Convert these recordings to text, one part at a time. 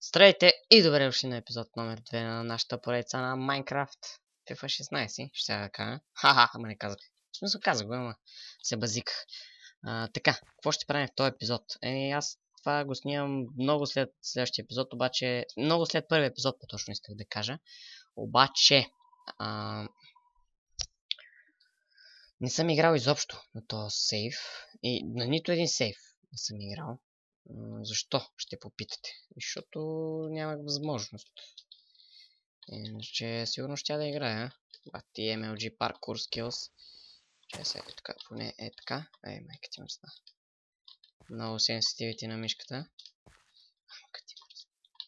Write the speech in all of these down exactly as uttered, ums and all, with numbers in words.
Здравейте и добре дошли на епизод номер две на нашата поредица на Minecraft FIFA шестнайсет. Ще я кажа. Ха-ха, ама не казах. В смисъл казах го, ама се базиках. А, така, какво ще правим в този епизод? Еми, аз това го снимам много след следващия епизод, обаче... Много след първия епизод, по-точно исках да кажа. Обаче... А... Не съм играл изобщо на този сейф. И на нито един сейф не съм играл. Защо? Ще попитате. Защото нямах възможност. Иначе сигурно ще да играя. Бати Ем Ел Джи Parkour Skills. Че сега е така, поне е така. Ей, майка ти мръсна. Много сенситивити на мишката. Майка ти мръсна.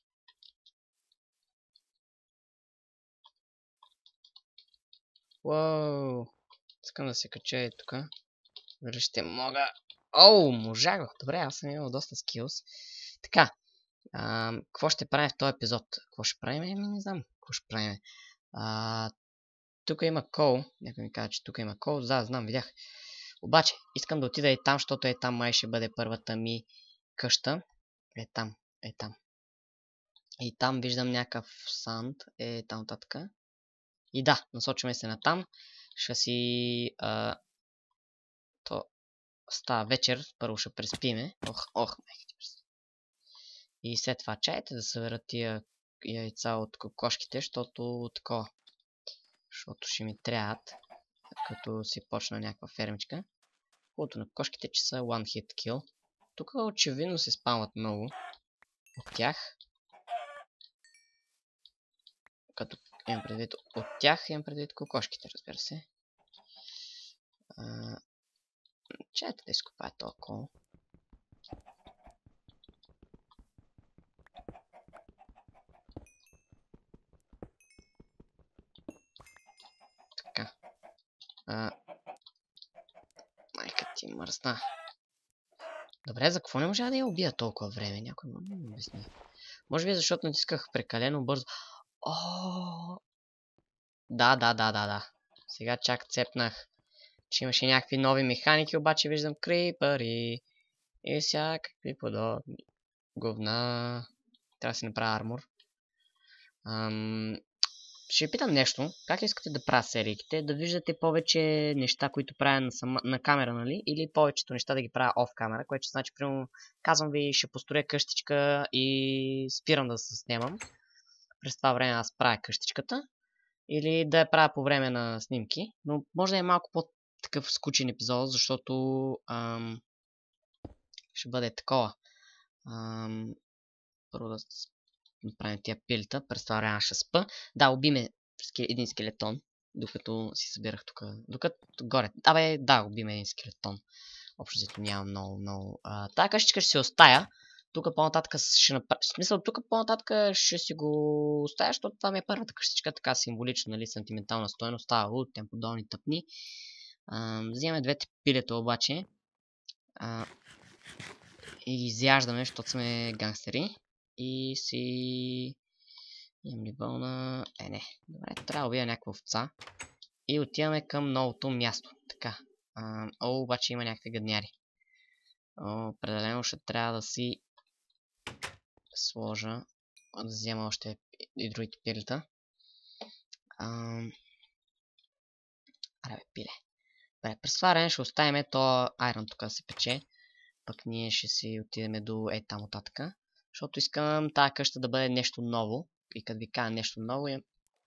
Уоу! Искам да се кача и тук. Дали ще мога. Оу, можах го. Добре, аз съм имал доста скилс. Така. А, какво ще правим в този епизод? Какво ще правим? Еми, не знам. Какво ще правим? А, тук има кол. Някой ми каза, че тук има кол. Да, знам, видях. Обаче, искам да отида и там, защото е там май ще бъде първата ми къща. Е там, е там. И там виждам някакъв санд. Е там татък. И да, насочваме се на там. Ще си... А, то става вечер. Първо ще преспиме. Ох, ох, майка ти през. И след това чайте да съберат тия яйца от кокошките, защото такова. Защото ще ми трябват, като си почна някаква фермичка. Хубавото на кокошките, че са one hit kill. Тук очевидно се спамват много от тях. Като имам предвид от тях, имам предвид кокошките, разбира се. Чайте да изкопая този кол. Така. А... Майка ти мръсна. Добре, за какво не можа да я убия толкова време? Някой ме не обясни. Може би защото натисках прекалено бързо. О! Да, да, да, да, да. Сега чак цепнах, че имаше някакви нови механики, обаче виждам крипъри и всякакви подобни говна. Трябва да си направя армор. Ам... Ще ви питам нещо. Как искате да правя сериите? Да виждате повече неща, които правя на, сама... на камера, нали? Или повечето неща да ги правя оф камера, което значи, примерно, казвам ви, ще построя къщичка и спирам да се снимам. През това време аз правя къщичката. Или да я правя по време на снимки. Но може да е малко по-такъв скучен епизод, защото ам... ще бъде такова. Ам... Първо да направим тия пилита. През това време ще спа. Да, убиме един скелетон, докато си събирах тук. Докато горе. Абе, да, убиме един скелетон. Общо взето няма много, много. А, тая къщичка ще си остая. Тук по-нататък ще направя. В смисъл, тук по-нататък ще си го оставя, защото това ми е първата къщичка, така символично, нали, сантиментална стойност. Става луд, тем подобни тъпни. А, взимаме двете пилета обаче. А, и ги изяждаме, защото сме гангстери. И си... Имам ли вълна? Е, не. Добре, трябва да убия някаква овца. И отиваме към новото място. Така. А, о, обаче има някакви гадняри. О, определено ще трябва да си сложа. Да взема още и другите пилета. Аре, бе, пиле. Добре, през това време ще оставим то айрон тук да се пече. Пък ние ще си отидем до е там оттатък. Защото искам тази къща да бъде нещо ново. И като ви кажа нещо ново, имам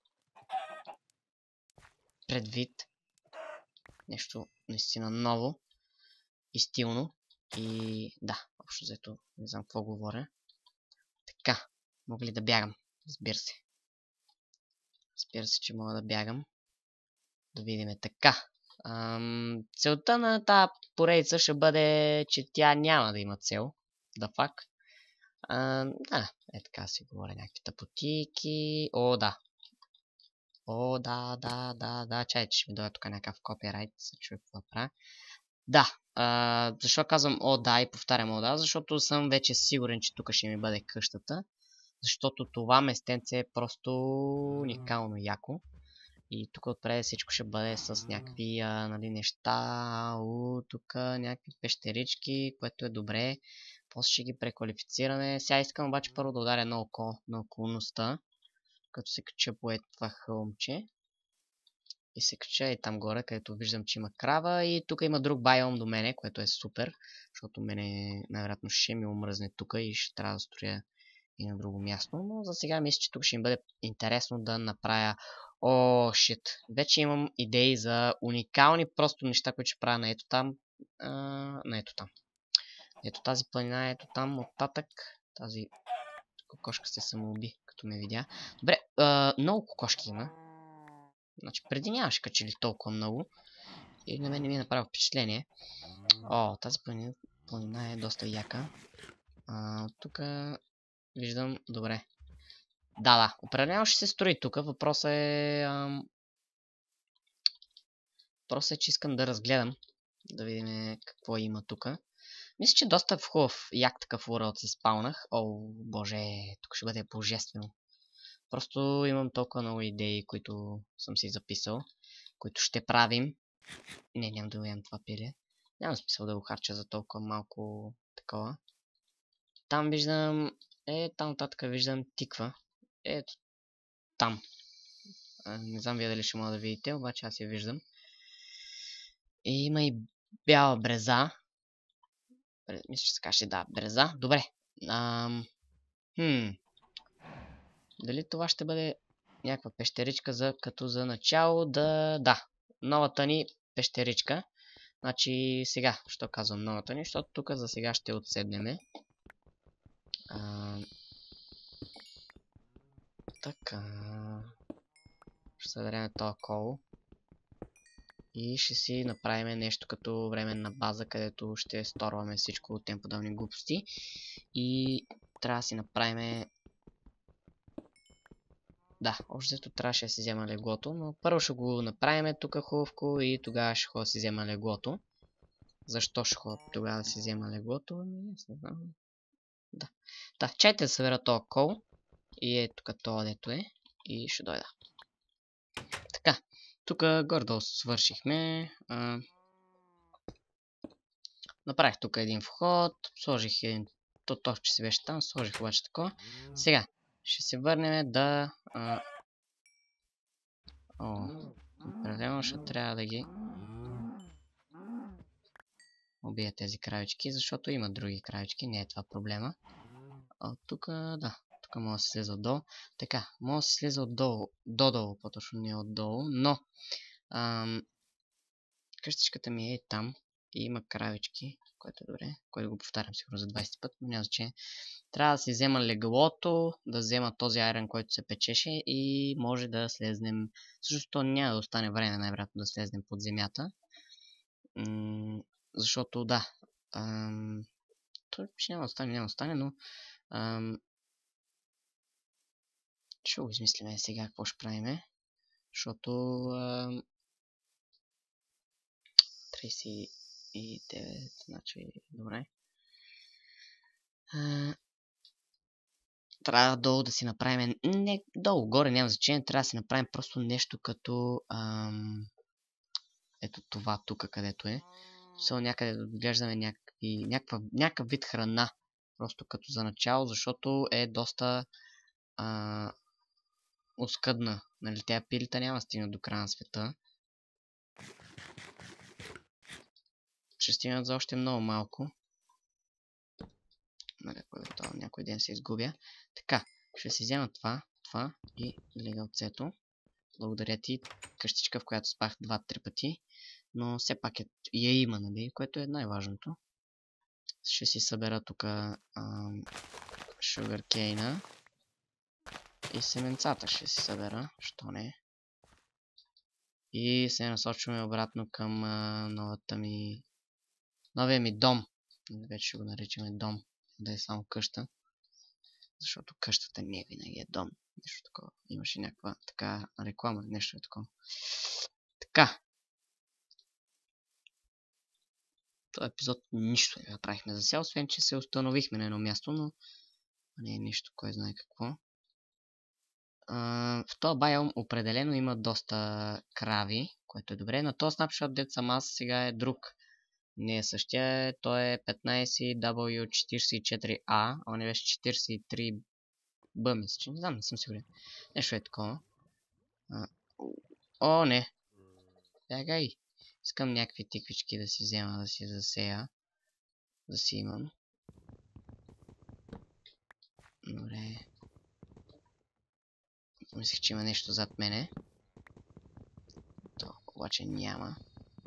предвид нещо наистина ново и стилно. И да, общо взето, не знам какво говоря. Така, мога ли да бягам? Разбира се. Разбира се, че мога да бягам. Да видим така. Ам, целта на тази поредица ще бъде, че тя няма да има цел. Да факт. Uh, да, е така си говоря някакви тъпотики. О, да. О, да, да, да, да. Чайте, ще ми дойде тук някакъв копирайт. Се чуя какво правя. Да. Uh, защо казвам о, да и повтарям о, да? Защото съм вече сигурен, че тук ще ми бъде къщата. Защото това местенце е просто уникално яко. И тук отпред всичко ще бъде с някакви а, нали, неща. У, тук някакви пещерички, което е добре. После ще ги преквалифицираме. Сега искам обаче първо да ударя на око, на околността. Като се кача по е това хълмче. И се кача и там горе, където виждам, че има крава. И тук има друг байом до мене, което е супер. Защото мене най-вероятно ще ми омръзне тук и ще трябва да строя и на друго място. Но за сега мисля, че тук ще им бъде интересно да направя... О, шит. Вече имам идеи за уникални просто неща, които ще правя на ето там. А, на ето там. Ето тази планина, ето там, оттатък. Тази кокошка се самоуби, като ме видя. Добре, а, много кокошки има. Значи преди нямаше качели толкова много. И на мен не ми е направил впечатление. О, тази планина, планина е доста яка. А, тук виждам, добре. Да, да, определено ще се строи тук. Въпросът е... Ам... Въпросът е, че искам да разгледам. Да видим какво има тук. Мисля, че доста хубав, як такъв world се спаунах. О, боже, тук ще бъде божествено. Просто имам толкова много идеи, които съм си записал. Които ще правим. Не, няма да уям това пиле. Няма смисъл да го харча за толкова малко такова. Там виждам... Е, там нататък виждам тиква. Ето. Там. А, не знам вие дали ще мога да видите, обаче аз я виждам. И има и бяла бреза. Мисля, че се каже, да, бреза. Добре. Ам... Хм. Дали това ще бъде някаква пещеричка за, като за начало да... Да. Новата ни пещеричка. Значи сега, що казвам новата ни, защото тук за сега ще отседнеме. А... Така... Ще съберем този кол. И ще си направим нещо като временна база, където ще сторваме всичко от тем подобни глупости. И трябва да си направим... Да, общото трябваше да си взема леглото, но първо ще го направим тук хубавко и тогава ще ходя да си взема леглото. Защо ще ходя тогава да си взема леглото? Не знам. Да. Да, чайте да събера този кол. И е тук това, дето е. И ще дойда. Така. Тук гордо свършихме. А... Направих тук един вход. Сложих един... То, то, че си беше там. Сложих обаче такова. Сега. Ще се върнем да... А... О, определено ще трябва да ги... убия тези кравички, защото има други кравички. Не е това проблема. А тук, да. Тук може да се слезе отдолу. Така, може да се слезе отдолу. Додолу, по-точно не отдолу. Но... Ам... Къщичката ми е там. И има кравички, което е добре, което го повтарям сигурно за двайсети път, но няма значение. Трябва да си взема леглото, да взема този айрон, който се печеше и може да слезнем. Също няма да остане време най-вероятно да слезнем под земята. М защото да. Ам... Той ще няма да остане, няма да остане, но ам... ще го измислиме сега какво ще правиме. Защото ам... трийсет и девет, значи, добре. А, трябва долу да си направим, не долу, горе няма значение, трябва да си направим просто нещо като ам, ето това тук, където е. Само някъде да отглеждаме някакви, някаква, някакъв вид храна, просто като за начало, защото е доста а, оскъдна. Нали, тя пилите няма да стигнат до края на света. Ще стигнат за още много малко. Нали, ако някой ден се изгубя. Така, ще си взема това, това и легалцето. Благодаря ти, къщичка, в която спах два-три пъти. Но все пак е, я има, нали, което е най-важното. Ще си събера тук шугаркейна. И семенцата ще си събера, що не. И се насочваме обратно към а, новата ми... Новия ми дом. Вече ще го наричаме дом. Да е само къща. Защото къщата не винаги е дом. Нещо такова. Имаше някаква така реклама. Нещо е такова. Така. Този епизод нищо не направихме за сега, освен че се установихме на едно място, но не е нищо, кой знае какво. Uh, в този байом определено има доста крави, което е добре. На този снапшот, дет съм аз, сега е друг Не е същия, той е петнайсет дабъл ю четирийсет и четири а, а он е беше четирийсет и три б, мисля, че не знам, не съм сигурен. Нещо е такова. А, о, не. Бягай. Искам някакви тиквички да си взема, да си засея. Да си имам. Добре. Мислих, че има нещо зад мене. То обаче няма.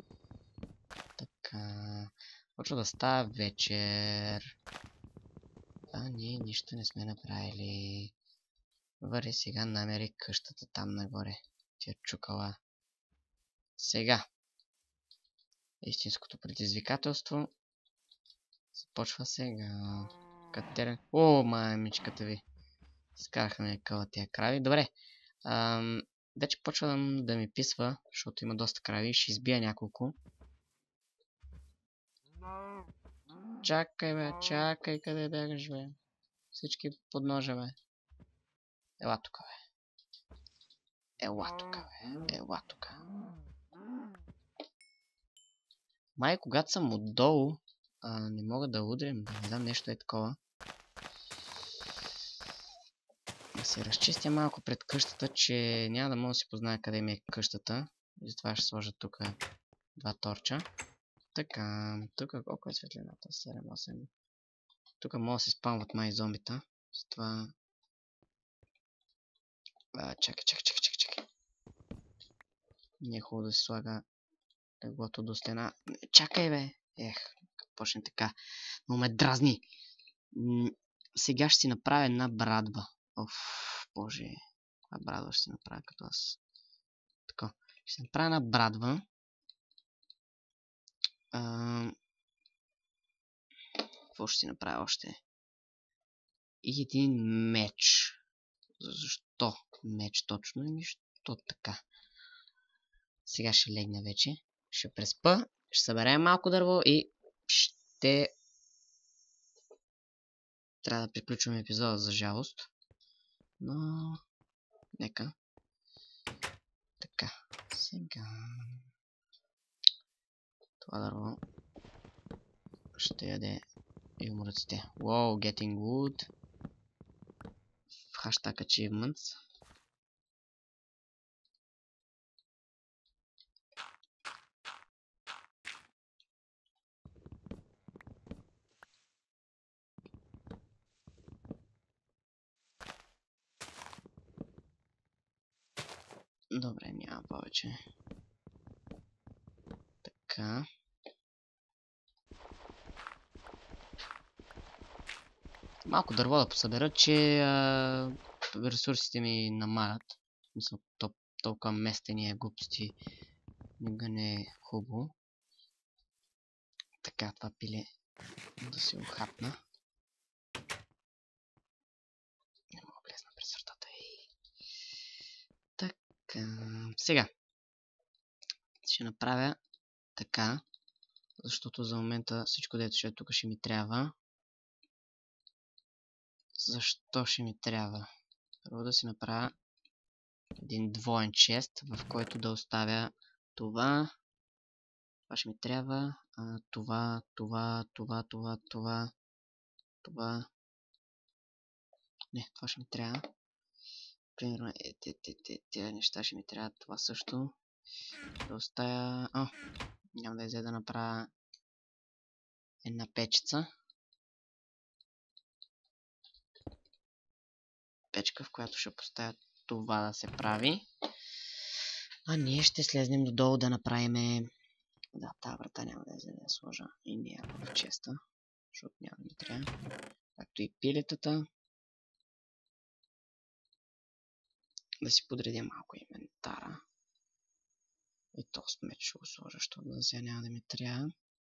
Така. Почва да става вечер. А, ние нищо не сме направили. Добре, сега намери къщата там нагоре. Тя чукала. Сега. Истинското предизвикателство започва сега. Катерен. О, мамичката ви. Скараха ме къла тия крави. Добре. Ам, вече почвам да ми писва, защото има доста крави. Ще избия няколко. Чакай, бе, чакай, къде бягаш, бе. Всички под ножа, бе. Ела тука, бе. Ела тука, бе. Ела тука. Май, когато съм отдолу, а, не мога да удрям, да не знам, нещо е такова. Да се разчистя малко пред къщата, че няма да мога да си позная къде ми е къщата. И затова ще сложа тук два торча. Така, тук колко е светлината? седем-осем. Тук мога да се спамват май зомбита. Затова... А, чакай, чакай, чакай, чакай, чакай. Не е хубаво да се слага леглото до стена. Чакай, бе! Ех, като почне така. Но ме дразни. М сега ще си направя една брадва. Оф, боже. Това брадва ще си направя като аз. Така. Ще си направя една брадва. А... Какво ще си направя още? И един меч. Защо меч точно? Еми, що така? Сега ще легна вече. Ще преспа. Ще съберем малко дърво и ще... Трябва да приключваме епизода, за жалост. Но... Нека. Така. Сега... Това дърво ще яде и умръците. Wow, getting wood. Hashtag achievements. Добре, няма повече. Така. Малко дърво да посъбера, че а, ресурсите ми намалят. Мисля, тол толкова местени глупости никога не е хубаво. Така, това пиле да се охапна. Не мога да влезна през вратата. Така, сега. Ще направя така, защото за момента всичко, дето ще е тук, ще ми трябва. Защо ще ми трябва? Първо да си направя един двоен чест, в който да оставя това. Това ще ми трябва. А, това, това, това, това, това, това. Не, това ще ми трябва. Примерно, е, те, те, те, тези неща ще ми трябва. Това също. Да оставя... О, няма да излезе да направя една печица. Печка, в която ще поставя това да се прави. А ние ще слезнем додолу да направим... Да, тази врата няма да излезе да я сложа. И няма в честа. Защото няма да ми трябва. Както и пилетата. Да си подредя малко инвентара. И то с меч ще го сложа, защото да сега няма да ми трябва.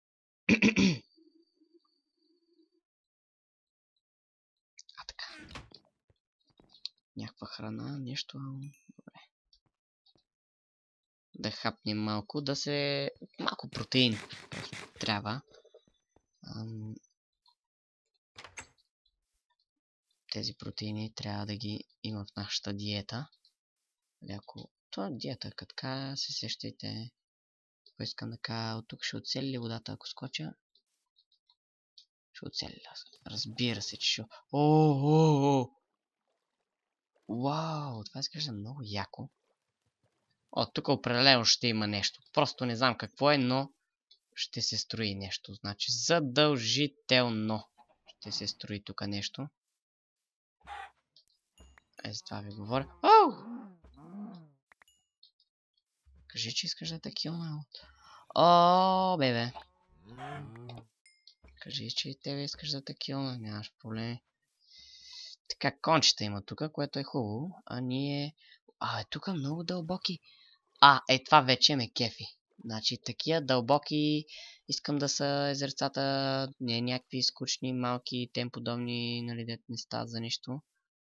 А така. Някаква храна, нещо. Добре. Да хапнем малко, да се... Малко протеин. Трябва. Ам... Тези протеини трябва да ги има в нашата диета. Ако... Това диета, като така се сещайте. какво искам да кажа? От тук ще оцели ли водата, ако скоча? Ще оцели. Разбира се, че ще... О, о, о! Вау, това изглежда много яко. О, тук определено ще има нещо. Просто не знам какво е, но ще се строи нещо. Значи задължително ще се строи тук нещо. Е, за това ви говоря. Оу! Кажи, че искаш да те килна. О, бебе. Кажи, че и тебе искаш да те килна. Нямаш проблеми. Така, кончета има тук, което е хубаво. А ние... А, е тук много дълбоки. А, е това вече ме кефи. Значи, такива дълбоки искам да са езерцата, не някакви скучни, малки, тем подобни, нали, дет не стават за нищо.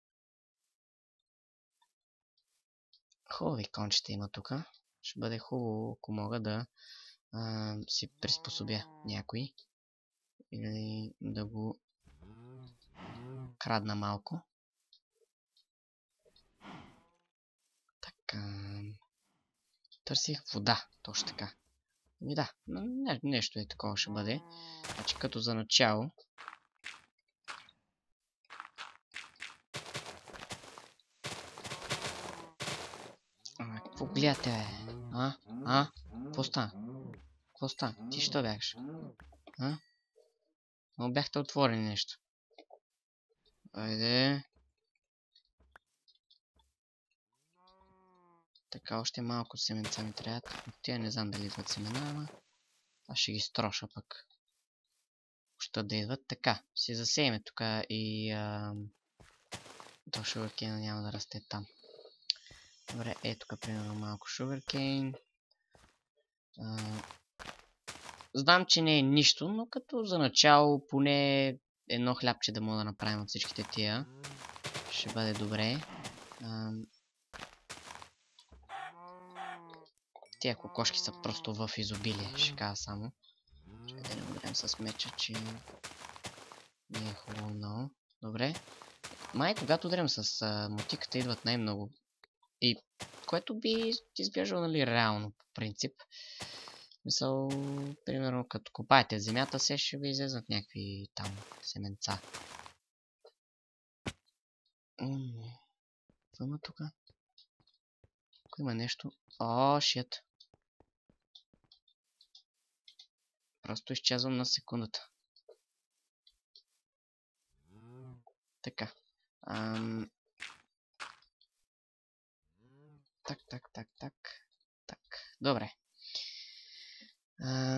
Хубави кончета има тук. Ще бъде хубаво, ако мога да а, си приспособя някой. Или да го крадна малко. Така... Търсих вода, точно така. Ами да, не, нещо е такова ще бъде. Значи като за начало. А, какво гледате, бе? А? А? Какво стана? Какво стана? Ти що бягаш? А? Но бяхте отворени нещо. Айде. Така, още малко семенца ми трябват. От тия не знам дали идват семена, ама аз ще ги строша пък. Що да идват. Така, си засееме тук и... Ам... То sugarcane няма да расте там. Добре, е тук примерно малко sugarcane. А... Знам, че не е нищо, но като за начало поне едно хлябче да мога да направим от всичките тия. Ще бъде добре. Ам... Тия кокошки са просто в изобилие, ще кажа само. Чакай да не ударям с меча, че не е хубаво много. Добре. Май когато ударям с а, мотиката идват най-много. И което би изглеждало, нали, реално по принцип. Мисъл, примерно като копаете в земята, се ще ви излезнат някакви там семенца. Какво има тук? Ако има нещо... О, шит. Просто изчезвам на секундата. Така. Ам... Так, так, так, так. Так. Добре. А...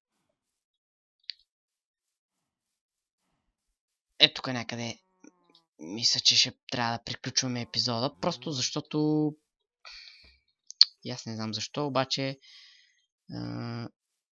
Е, тук някъде мисля, че ще трябва да приключваме епизода, просто защото... И аз не знам защо, обаче... А...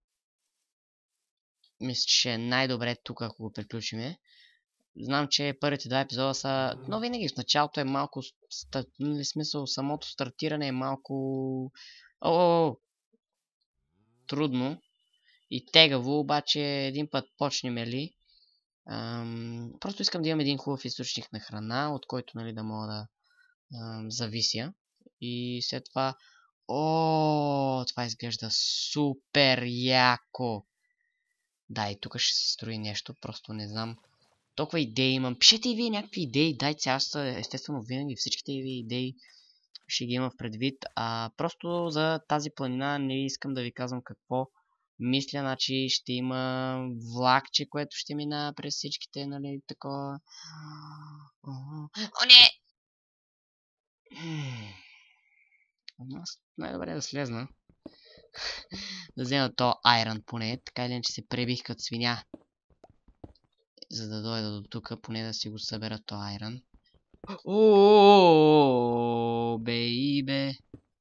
Мисля, че е най-добре тук, ако го приключиме. Знам, че първите два епизода са... Но винаги в началото е малко... В смисъл, самото стартиране е малко... О, трудно и тегаво, обаче един път почнем ли... Ам... Просто искам да имам един хубав източник на храна, от който, нали, да мога да ам, завися. И след това... О, това изглежда супер яко! Да, и тук ще се строи нещо, просто не знам. Толкова идеи имам. Пишете и вие някакви идеи, дайте, аз естествено винаги всичките ви идеи ще ги имам в предвид. А просто за тази планина не искам да ви казвам какво мисля, значи ще има влакче, което ще мина през всичките, нали, такова. О, не! Аз най-добре е да слезна. Да взема то айрон поне, така или иначе се пребих като свиня. За да дойда до тук, поне да си го събера то айрон. Ооо, бейбе.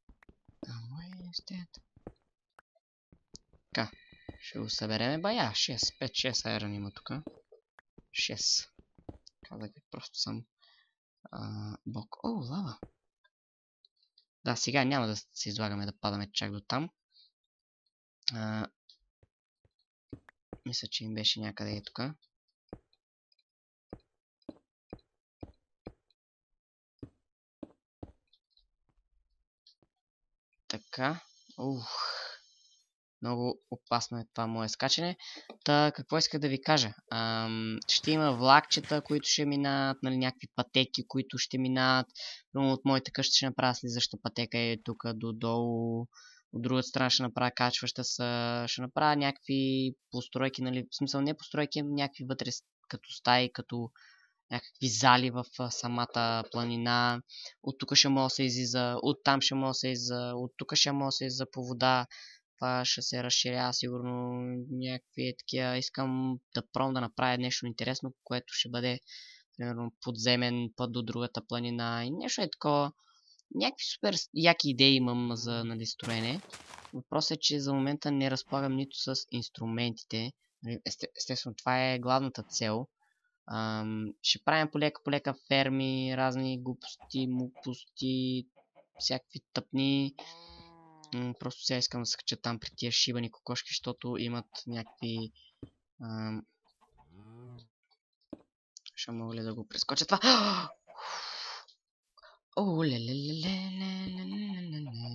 Така, ще го събереме бая. шест, пет, шест айрон има тук. шест. Казах ви, просто съм а, бог. О, лава. Да, сега няма да се излагаме да падаме чак до там. А, мисля, че им беше някъде и тук. Така. Ух. Много опасно е това мое скачане. Та, какво иска да ви кажа? Ам, ще има влакчета, които ще минат, нали, някакви пътеки, които ще минат. Но от моята къща ще направя слизаща пътека е тук до долу. От другата страна ще направя качваща се. Ще направя някакви постройки, нали, в смисъл не постройки, а някакви вътре като стаи, като някакви зали в самата планина. От тук ще може да се излиза, от там ще може да се излиза, от тук ще може да се излиза по вода. Това ще се разширява сигурно някакви такива. Искам да пробвам да направя нещо интересно, което ще бъде примерно подземен път до другата планина и нещо е такова. Някакви супер яки идеи имам за, нали, строене. Въпросът е, че за момента не разполагам нито с инструментите. Естествено, това е главната цел. Ам, ще правим полека полека ферми, разни глупости, мупости, всякакви тъпни. М, просто сега искам да се кача там при тия шибани кокошки, защото имат някакви... Ам... Ще мога ли да го прескоча това? О, ле ле ле ле ле ле ле ле.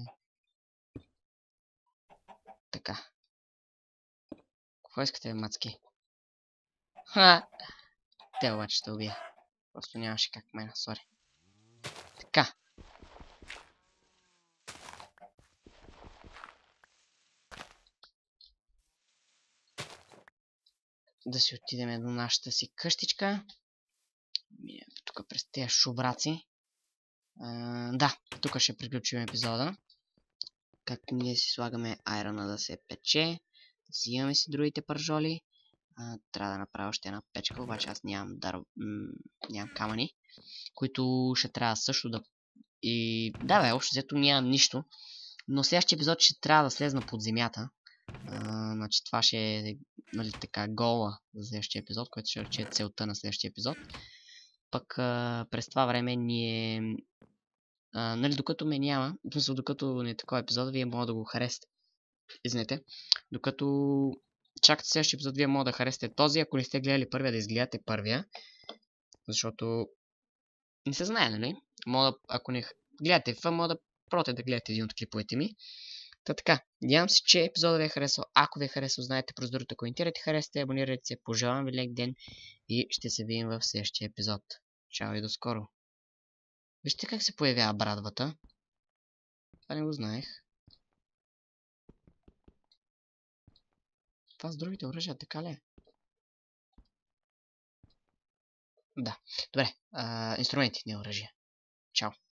Така. Какво искате, мацки? Ха! Те обаче ще убия. Просто нямаше как мена, сори. Така. Да си отидем до нашата си къщичка. Тук през тези шубраци. А, да, тук ще приключим епизода. Както ние си слагаме айрона да се пече. Взимаме си другите пържоли. А, трябва да направя още една печка, обаче аз нямам, дар... нямам камъни, които ще трябва също да... И да бе, общо взето нямам нищо. Но следващия епизод ще трябва да слезна под земята. А, значи това ще е, нали, така гола за следващия епизод, който ще рече целта на следващия епизод. Пък а, през това време ние... А, нали, докато ме няма, в смисъл, докато не е такова епизод, вие може да го харесате. Извинете. Докато чакате следващия епизод, вие може да харесате този. Ако не сте гледали първия, да изгледате първия. Защото не се знае, нали? Мога да, ако не гледате фа, може да пробвате да гледате един от клиповете ми. Та така, надявам се, че епизодът ви е харесал. Ако ви е харесал, знаете процедурата, коментирайте, харесате, абонирайте се, пожелавам ви лек ден и ще се видим в следващия епизод. Чао и до скоро. Вижте как се появява брадвата. Това не го знаех. Това с другите оръжия, така ли е? Да. Добре. А, инструменти, не оръжия. Чао.